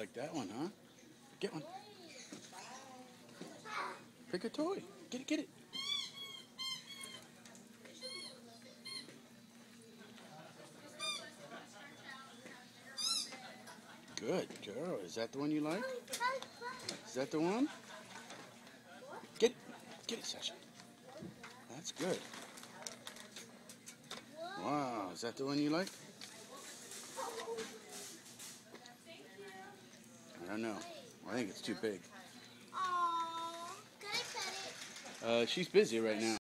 like that one, huh? Get one. Pick a toy. Get it, get it. Good girl. Is that the one you like? Is that the one? Get it, Sasha. That's good. Wow, is that the one you like? I don't know. I think it's too big. Aww, can I pet it? She's busy right now.